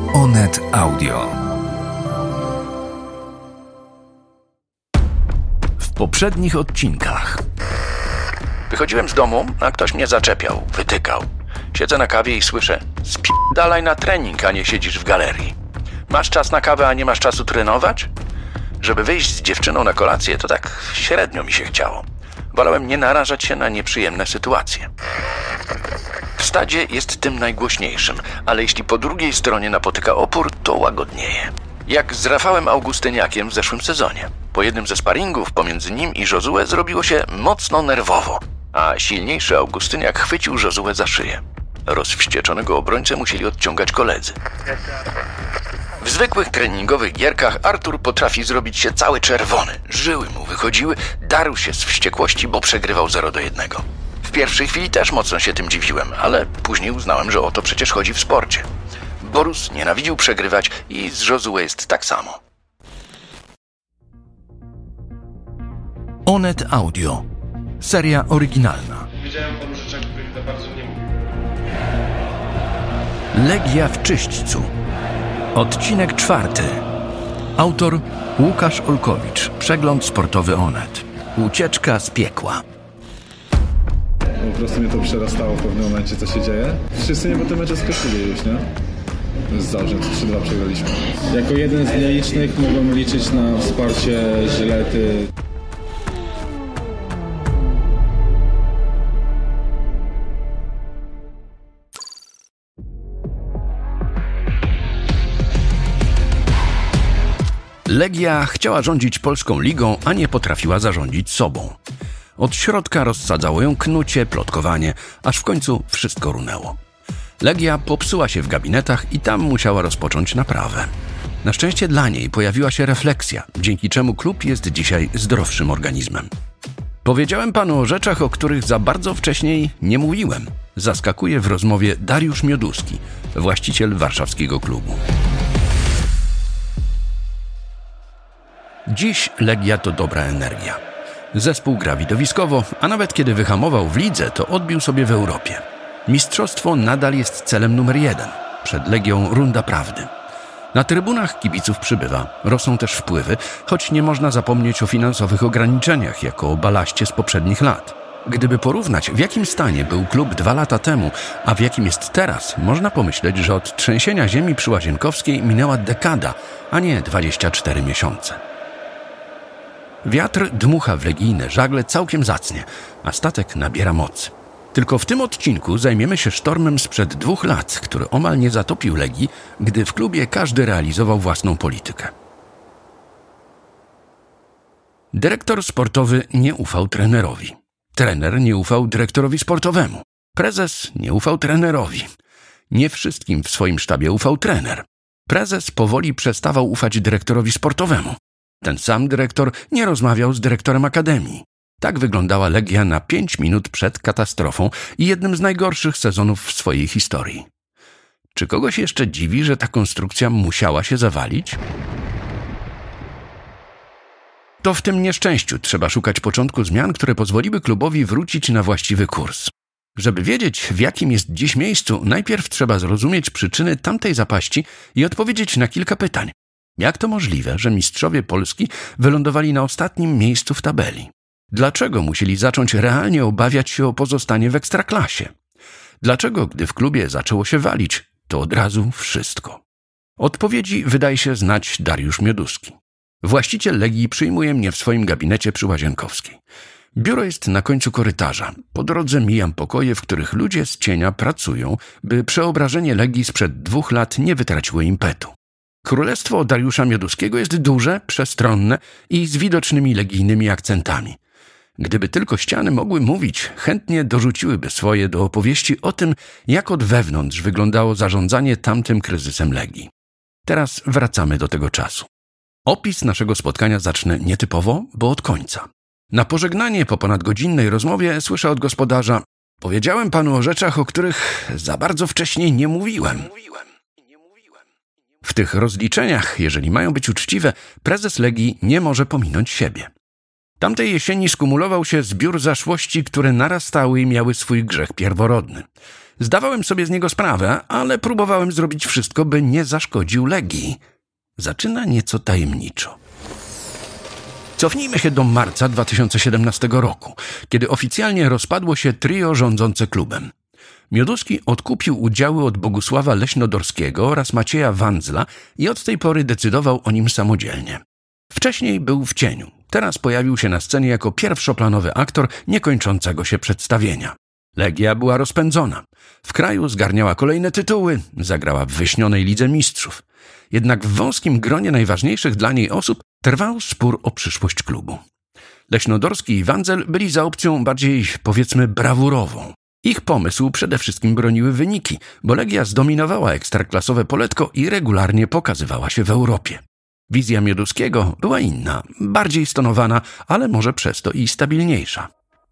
Onet Audio. W poprzednich odcinkach. Wychodziłem z domu, a ktoś mnie zaczepiał, wytykał. Siedzę na kawie i słyszę: spierdalaj na trening, a nie siedzisz w galerii. Masz czas na kawę, a nie masz czasu trenować? Żeby wyjść z dziewczyną na kolację, to tak średnio mi się chciało. Wolałem nie narażać się na nieprzyjemne sytuacje. W stadzie jest tym najgłośniejszym, ale jeśli po drugiej stronie napotyka opór, to łagodnieje. Jak z Rafałem Augustyniakiem w zeszłym sezonie. Po jednym ze sparingów pomiędzy nim i Josué zrobiło się mocno nerwowo, a silniejszy Augustyniak chwycił Josué za szyję. Rozwścieczonego obrońcę musieli odciągać koledzy. W zwykłych treningowych gierkach Artur potrafi zrobić się cały czerwony. Żyły mu wychodziły, darł się z wściekłości, bo przegrywał 0-1. W pierwszej chwili też mocno się tym dziwiłem, ale później uznałem, że o to przecież chodzi w sporcie. Borus nienawidził przegrywać i z Josué jest tak samo. Onet Audio. Seria oryginalna. Wiedziałem o rzeczach, których za bardzo nie mówię. Legia w Czyśćcu. Odcinek 4. Autor Łukasz Olkowicz. Przegląd sportowy Onet. Ucieczka z piekła. Po prostu mnie to przerastało w pewnym momencie, co się dzieje. Wszyscy mnie po tym meczu skoczyli już, nie? Z Zabrze, 3-2 przegraliśmy. Jako jeden z nielicznych mogłem liczyć na wsparcie Żylety. Legia chciała rządzić Polską Ligą, a nie potrafiła zarządzić sobą. Od środka rozsadzało ją knucie, plotkowanie, aż w końcu wszystko runęło. Legia popsuła się w gabinetach i tam musiała rozpocząć naprawę. Na szczęście dla niej pojawiła się refleksja, dzięki czemu klub jest dzisiaj zdrowszym organizmem. Powiedziałem panu o rzeczach, o których za bardzo wcześniej nie mówiłem. Zaskakuje w rozmowie Dariusz Mioduski, właściciel warszawskiego klubu. Dziś Legia to dobra energia. Zespół gra widowiskowo, a nawet kiedy wyhamował w lidze, to odbił sobie w Europie. Mistrzostwo nadal jest celem numer 1. Przed Legią runda prawdy. Na trybunach kibiców przybywa, rosną też wpływy, choć nie można zapomnieć o finansowych ograniczeniach jako o balaście z poprzednich lat. Gdyby porównać, w jakim stanie był klub 2 lata temu, a w jakim jest teraz, można pomyśleć, że od trzęsienia ziemi przy Łazienkowskiej minęła dekada, a nie 24 miesiące. Wiatr dmucha w legijne żagle całkiem zacnie, a statek nabiera mocy. Tylko w tym odcinku zajmiemy się sztormem sprzed 2 lat, który omal nie zatopił Legii, gdy w klubie każdy realizował własną politykę. Dyrektor sportowy nie ufał trenerowi. Trener nie ufał dyrektorowi sportowemu. Prezes nie ufał trenerowi. Nie wszystkim w swoim sztabie ufał trener. Prezes powoli przestawał ufać dyrektorowi sportowemu. Ten sam dyrektor nie rozmawiał z dyrektorem akademii. Tak wyglądała Legia na 5 minut przed katastrofą i jednym z najgorszych sezonów w swojej historii. Czy kogoś jeszcze dziwi, że ta konstrukcja musiała się zawalić? To w tym nieszczęściu trzeba szukać początku zmian, które pozwoliły klubowi wrócić na właściwy kurs. Żeby wiedzieć, w jakim jest dziś miejscu, najpierw trzeba zrozumieć przyczyny tamtej zapaści i odpowiedzieć na kilka pytań. Jak to możliwe, że mistrzowie Polski wylądowali na ostatnim miejscu w tabeli? Dlaczego musieli zacząć realnie obawiać się o pozostanie w Ekstraklasie? Dlaczego, gdy w klubie zaczęło się walić, to od razu wszystko? Odpowiedzi wydaje się znać Dariusz Mioduski. Właściciel Legii przyjmuje mnie w swoim gabinecie przy Łazienkowskiej. Biuro jest na końcu korytarza. Po drodze mijam pokoje, w których ludzie z cienia pracują, by przeobrażenie Legii sprzed 2 lat nie wytraciło impetu. Królestwo Dariusza Mioduskiego jest duże, przestronne i z widocznymi legijnymi akcentami. Gdyby tylko ściany mogły mówić, chętnie dorzuciłyby swoje do opowieści o tym, jak od wewnątrz wyglądało zarządzanie tamtym kryzysem Legii. Teraz wracamy do tego czasu. Opis naszego spotkania zacznę nietypowo, bo od końca. Na pożegnanie po ponadgodzinnej rozmowie słyszę od gospodarza: powiedziałem panu o rzeczach, o których za bardzo wcześniej nie mówiłem. W tych rozliczeniach, jeżeli mają być uczciwe, prezes Legii nie może pominąć siebie. Tamtej jesieni skumulował się zbiór zaszłości, które narastały i miały swój grzech pierworodny. Zdawałem sobie z niego sprawę, ale próbowałem zrobić wszystko, by nie zaszkodził Legii. Zaczyna nieco tajemniczo. Cofnijmy się do marca 2017 roku, kiedy oficjalnie rozpadło się trio rządzące klubem. Mioduski odkupił udziały od Bogusława Leśnodorskiego oraz Macieja Wandzla i od tej pory decydował o nim samodzielnie. Wcześniej był w cieniu, teraz pojawił się na scenie jako pierwszoplanowy aktor niekończącego się przedstawienia. Legia była rozpędzona. W kraju zgarniała kolejne tytuły, zagrała w wyśnionej Lidze Mistrzów. Jednak w wąskim gronie najważniejszych dla niej osób trwał spór o przyszłość klubu. Leśnodorski i Wandzel byli za opcją bardziej, powiedzmy, brawurową. Ich pomysł przede wszystkim broniły wyniki, bo Legia zdominowała ekstraklasowe poletko i regularnie pokazywała się w Europie. Wizja Mioduskiego była inna, bardziej stonowana, ale może przez to i stabilniejsza.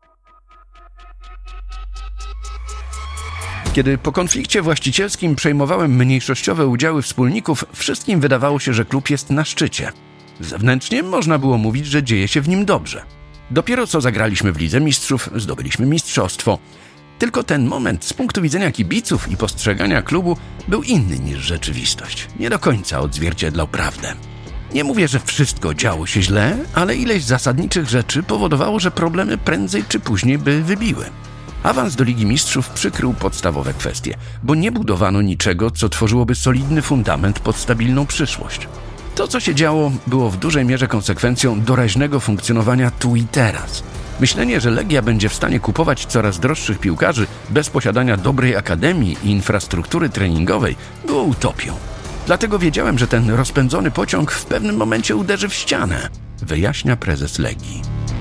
Kiedy po konflikcie właścicielskim przejmowałem mniejszościowe udziały wspólników, wszystkim wydawało się, że klub jest na szczycie. Zewnętrznie można było mówić, że dzieje się w nim dobrze. Dopiero co zagraliśmy w Lidze Mistrzów, zdobyliśmy mistrzostwo. Tylko ten moment z punktu widzenia kibiców i postrzegania klubu był inny niż rzeczywistość. Nie do końca odzwierciedlał prawdę. Nie mówię, że wszystko działo się źle, ale ileś zasadniczych rzeczy powodowało, że problemy prędzej czy później by wybiły. Awans do Ligi Mistrzów przykrył podstawowe kwestie, bo nie budowano niczego, co tworzyłoby solidny fundament pod stabilną przyszłość. To, co się działo, było w dużej mierze konsekwencją doraźnego funkcjonowania tu i teraz. Myślenie, że Legia będzie w stanie kupować coraz droższych piłkarzy bez posiadania dobrej akademii i infrastruktury treningowej było utopią. Dlatego wiedziałem, że ten rozpędzony pociąg w pewnym momencie uderzy w ścianę, wyjaśnia prezes Legii.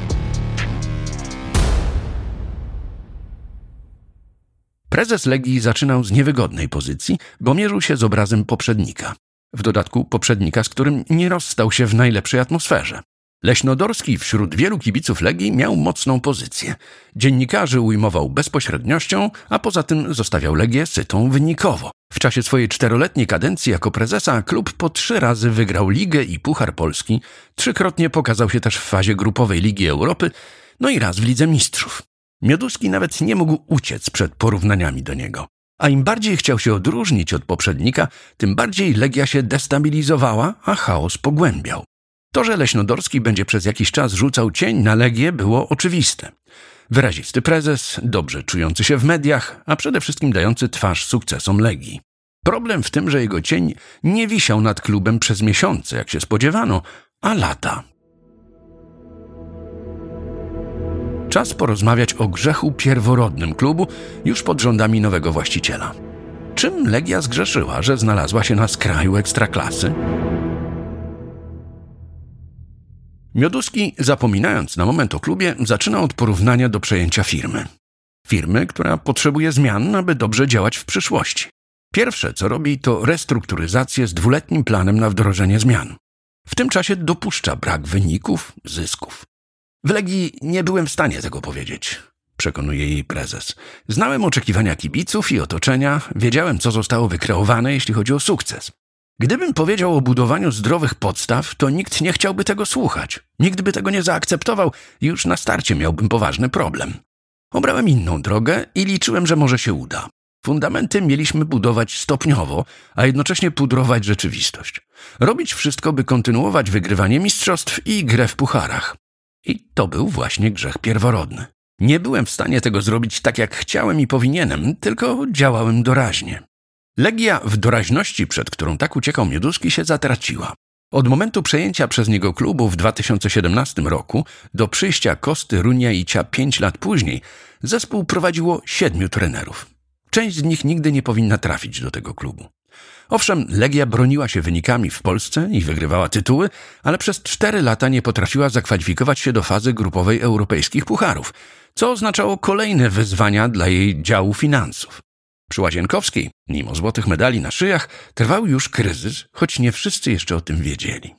Prezes Legii zaczynał z niewygodnej pozycji, bo mierzył się z obrazem poprzednika. W dodatku poprzednika, z którym nie rozstał się w najlepszej atmosferze. Leśnodorski wśród wielu kibiców Legii miał mocną pozycję. Dziennikarzy ujmował bezpośredniością, a poza tym zostawiał Legię sytą wynikowo. W czasie swojej 4-letniej kadencji jako prezesa klub po 3 razy wygrał Ligę i Puchar Polski, 3-krotnie pokazał się też w fazie grupowej Ligi Europy, no i raz w Lidze Mistrzów. Mioduski nawet nie mógł uciec przed porównaniami do niego. A im bardziej chciał się odróżnić od poprzednika, tym bardziej Legia się destabilizowała, a chaos pogłębiał. To, że Leśnodorski będzie przez jakiś czas rzucał cień na Legię, było oczywiste. Wyrazisty prezes, dobrze czujący się w mediach, a przede wszystkim dający twarz sukcesom Legii. Problem w tym, że jego cień nie wisiał nad klubem przez miesiące, jak się spodziewano, a lata. Czas porozmawiać o grzechu pierworodnym klubu już pod rządami nowego właściciela. Czym Legia zgrzeszyła, że znalazła się na skraju ekstraklasy? Mioduski, zapominając na moment o klubie, zaczyna od porównania do przejęcia firmy. Firmy, która potrzebuje zmian, aby dobrze działać w przyszłości. Pierwsze, co robi, to restrukturyzację z 2-letnim planem na wdrożenie zmian. W tym czasie dopuszcza brak wyników, zysków. W Legii nie byłem w stanie tego powiedzieć, przekonuje jej prezes. Znałem oczekiwania kibiców i otoczenia, wiedziałem, co zostało wykreowane, jeśli chodzi o sukces. Gdybym powiedział o budowaniu zdrowych podstaw, to nikt nie chciałby tego słuchać. Nikt by tego nie zaakceptował i już na starcie miałbym poważny problem. Obrałem inną drogę i liczyłem, że może się uda. Fundamenty mieliśmy budować stopniowo, a jednocześnie pudrować rzeczywistość. Robić wszystko, by kontynuować wygrywanie mistrzostw i grę w pucharach. I to był właśnie grzech pierworodny. Nie byłem w stanie tego zrobić tak, jak chciałem i powinienem, tylko działałem doraźnie. Legia w doraźności, przed którą tak uciekał Mioduski, się zatraciła. Od momentu przejęcia przez niego klubu w 2017 roku do przyjścia Kosty, Runiaicia 5 lat później zespół prowadziło 7 trenerów. Część z nich nigdy nie powinna trafić do tego klubu. Owszem, Legia broniła się wynikami w Polsce i wygrywała tytuły, ale przez 4 lata nie potrafiła zakwalifikować się do fazy grupowej europejskich pucharów, co oznaczało kolejne wyzwania dla jej działu finansów. Przy Łazienkowskiej, mimo złotych medali na szyjach, trwał już kryzys, choć nie wszyscy jeszcze o tym wiedzieli.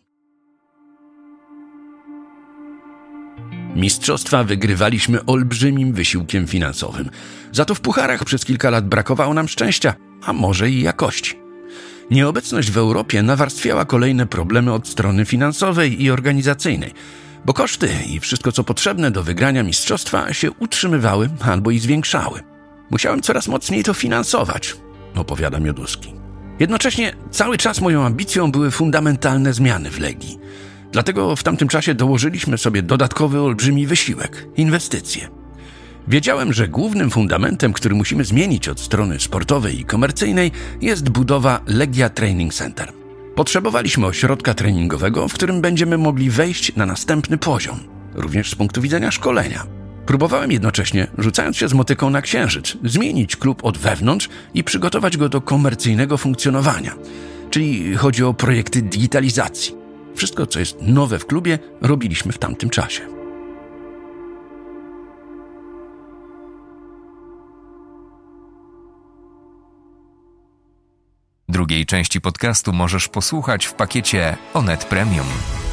Mistrzostwa wygrywaliśmy olbrzymim wysiłkiem finansowym. Za to w pucharach przez kilka lat brakowało nam szczęścia, a może i jakości. Nieobecność w Europie nawarstwiała kolejne problemy od strony finansowej i organizacyjnej, bo koszty i wszystko co potrzebne do wygrania mistrzostwa się utrzymywały albo i zwiększały. Musiałem coraz mocniej to finansować, opowiada Mioduski. Jednocześnie cały czas moją ambicją były fundamentalne zmiany w Legii. Dlatego w tamtym czasie dołożyliśmy sobie dodatkowy olbrzymi wysiłek – inwestycje. Wiedziałem, że głównym fundamentem, który musimy zmienić od strony sportowej i komercyjnej, jest budowa Legia Training Center. Potrzebowaliśmy ośrodka treningowego, w którym będziemy mogli wejść na następny poziom, również z punktu widzenia szkolenia. Próbowałem jednocześnie, rzucając się z motyką na księżyc, zmienić klub od wewnątrz i przygotować go do komercyjnego funkcjonowania. Czyli chodzi o projekty digitalizacji. Wszystko, co jest nowe w klubie, robiliśmy w tamtym czasie. Drugiej części podcastu możesz posłuchać w pakiecie Onet Premium.